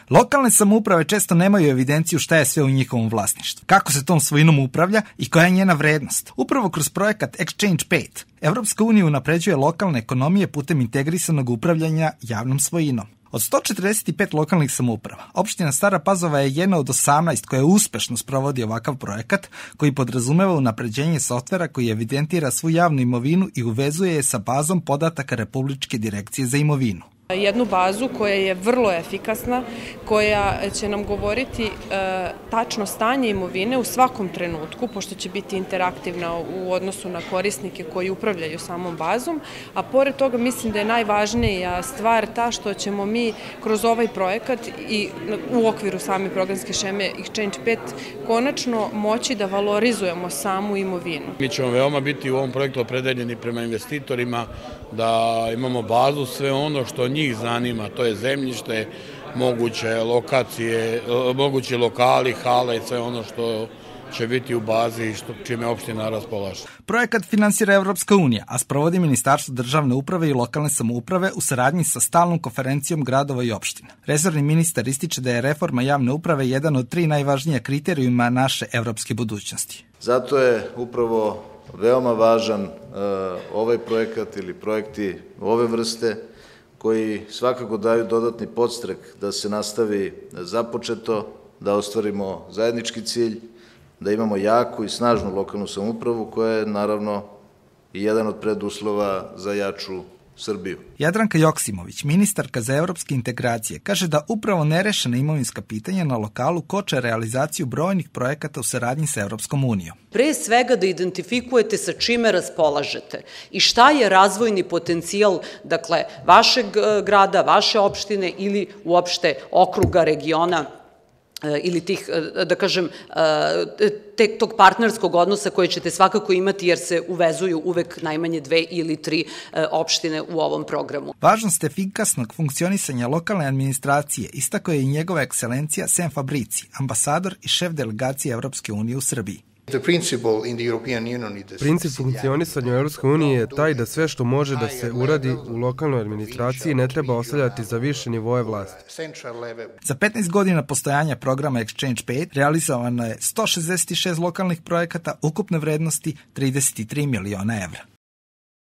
Lokalne samouprave često nemaju evidenciju šta je sve u njihovom vlasništvu, kako se tom svojinom upravlja i koja je njena vrednost. Upravo kroz projekat Exchange 5, Evropska unija unapređuje lokalne ekonomije putem integrisanog upravljanja javnom svojinom. Od 145 lokalnih samouprava, opština Stara Pazova je jedna od 18 koja uspešno sprovodi ovakav projekat koji podrazumeva unapređenje softvera koji evidentira svu javnu imovinu i uvezuje je sa bazom podataka Republičke direkcije za imovinu. Jednu bazu koja je vrlo efikasna, koja će nam govoriti tačno stanje imovine u svakom trenutku, pošto će biti interaktivna u odnosu na korisnike koji upravljaju samom bazom, a pored toga mislim da je najvažnija stvar ta što ćemo mi kroz ovaj projekat i u okviru same programske šeme Exchange 5 konačno moći da valorizujemo samu imovinu. Mi ćemo veoma biti u ovom projektu opredeljeni prema investitorima da imamo bazu, sve ono što njih zanima, to je zemljište, moguće lokacije, mogući lokali, hale i sve ono što će biti u bazi i čime opština raspolaže. Projekat finansira Evropska unija, a sprovodi Ministarstvo državne uprave i lokalne samouprave u saradnji sa stalnom konferencijom gradova i opština. Resorni ministar ističe da je reforma javne uprave jedan od 3 najvažnija kriterijuma naše evropske budućnosti. Zato je upravo veoma važan ovaj projekat ili projekti ove vrste koji svakako daju dodatni podstrek da se nastavi započeto, da ostvarimo zajednički cilj, da imamo jaku i snažnu lokalnu samoupravu koja je naravno i jedan od preduslova za jaču Srbiju. Jadranka Joksimović, ministarka za evropske integracije, kaže da upravo nerešena imovinska pitanja na lokalu koče realizaciju brojnih projekata u saradnji sa Evropskom unijom. Pre svega da identifikujete sa čime raspolažete i šta je razvojni potencijal, dakle, vašeg grada, vaše opštine ili uopšte okruga, regiona ili tih, da kažem, tog partnerskog odnosa koje ćete svakako imati jer se uvezuju uvek najmanje 2 ili 3 opštine u ovom programu. Važnost efikasnog funkcionisanja lokalne administracije istakao je i njegova ekscelencija Sem Fabrici, ambasador i šef delegacije Evropske unije u Srbiji. Princip funkcionisanja u Evropskoj uniji je taj da sve što može da se uradi u lokalnoj administraciji ne treba ostavljati za više nivoje vlasti. Za 15 godina postojanja programa Exchange 5 realizovano je 166 lokalnih projekata ukupne vrednosti 33 miliona evra.